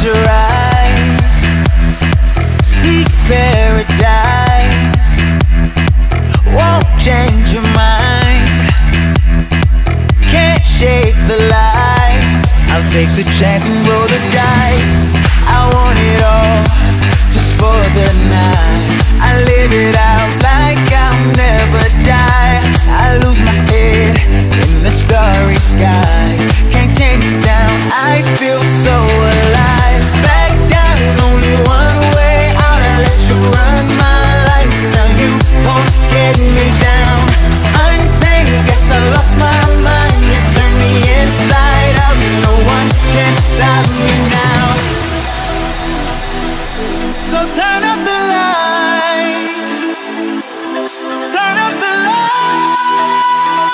your eyes, seek paradise. Won't change your mind, can't shake the lights. I'll take the chance and roll the dice. I want it all, just for the night. I live it out like I'll never die. I lose my head in the starry skies. Can't chain me down, I feel so alive. Back down, only one way out. I let you run my life. Now you won't get me down. Untamed, guess I lost my mind. You turn me inside out. No one can stop me now. So turn up the light, turn up the light.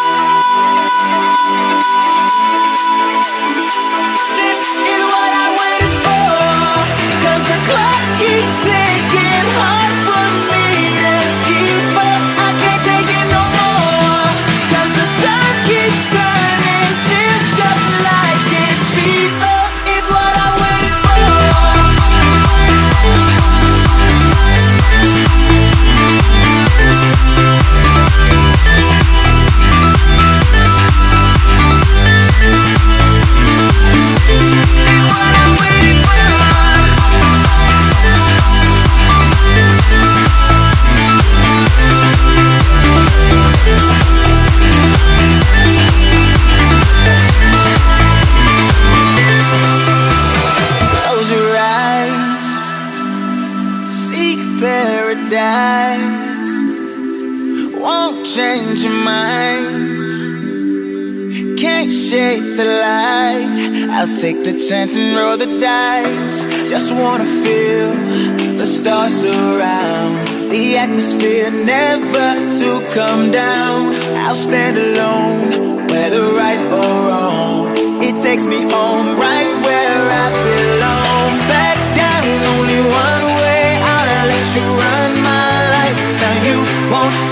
This is what I waited for, 'cause the clock keeps ticking. Hard for me to keep up, I can't take it no more. 'Cause the time keeps turning, feels just like it speeds up. It's what I waited for. Close your eyes, seek paradise. Won't change your mind, can't shake the light. I'll take the chance and roll the dice. Just wanna feel the stars surround, the atmosphere never to come down. I'll stand alone, whether right or wrong. It takes me home, right where I belong. Back down, only one way out. I let you run my life. Now you won't